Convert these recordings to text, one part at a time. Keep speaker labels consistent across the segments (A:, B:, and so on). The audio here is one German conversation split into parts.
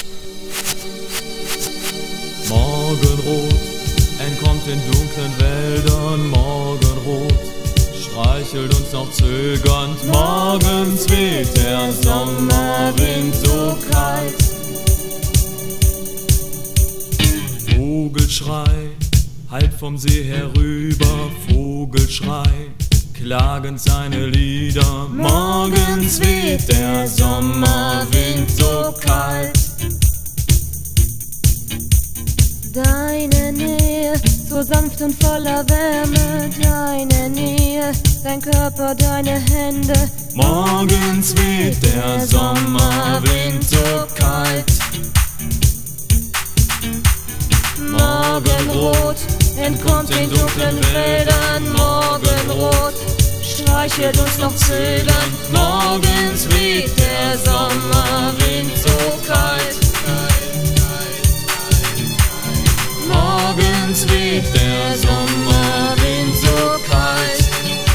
A: Morgenrot entkommt in dunklen Wäldern, Morgenrot streichelt uns noch zögernd. Morgens weht der Sommerwind so kalt. Vogelschrei hallt vom See herüber, Vogelschrei klagend seine Lieder. Morgens weht der Sommerwind so kalt.
B: Deine Nähe, so sanft und voller Wärme, deine Nähe, dein Körper, deine Hände.
A: Morgens weht der Sommerwind so kalt.
B: Morgenrot entkommt den dunklen Wäldern, Morgenrot streichelt uns noch zögernd.
A: Morgens weht der Sommerwind so kalt. Morgens weht der Sommerwind so kalt.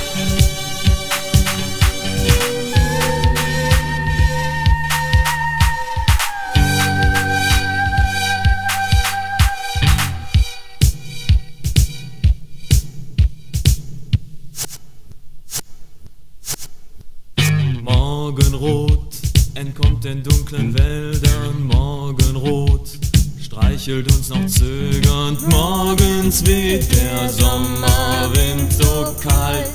A: Morgenrot entkommt den dunklen Wäldern, Morgenrot streichelt uns noch zögernd. Morgens weht der Sommerwind so kalt.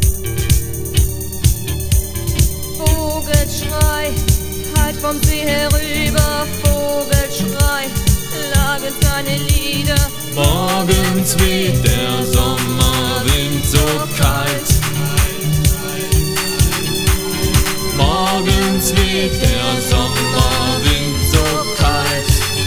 B: Vogelschrei hallt vom See herüber, Vogelschrei klagend seine Lieder.
A: Morgens weht der Sommerwind so kalt. Morgens weht der Sommerwind so kalt.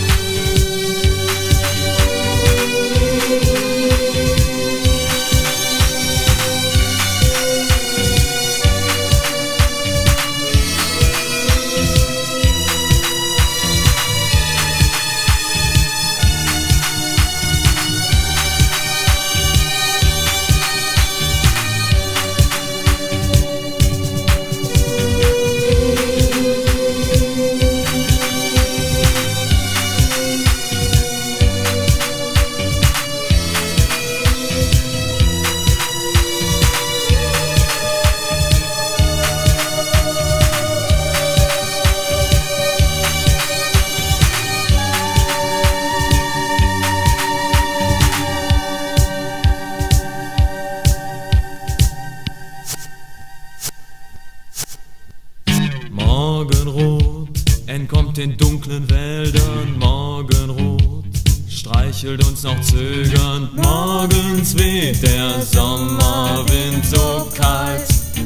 A: Morgenrot entkommt den dunklen Wäldern, Morgenrot streichelt uns noch zögernd. Morgens weht der Sommerwind so kalt.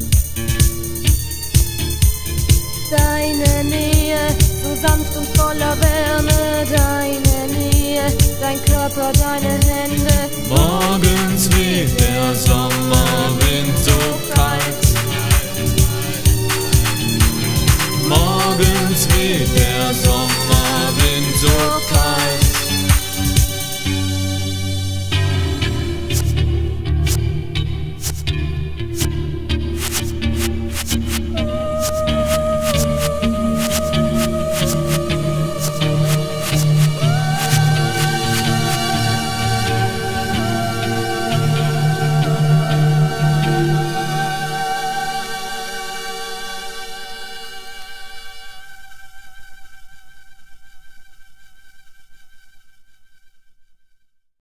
B: Deine Nähe, so sanft und voller Wärme, deine Nähe, dein Körper, deine Hände.